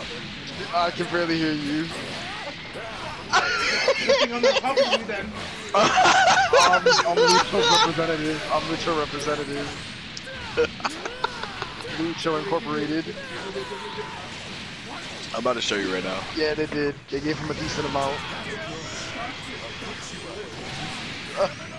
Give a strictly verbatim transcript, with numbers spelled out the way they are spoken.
I can barely hear you. I'm not talking to you then. I'm, I'm Lucho representative. I'm Lucho representative. Lucho Incorporated. I'm about to show you right now. Yeah, they did. They gave him a decent amount.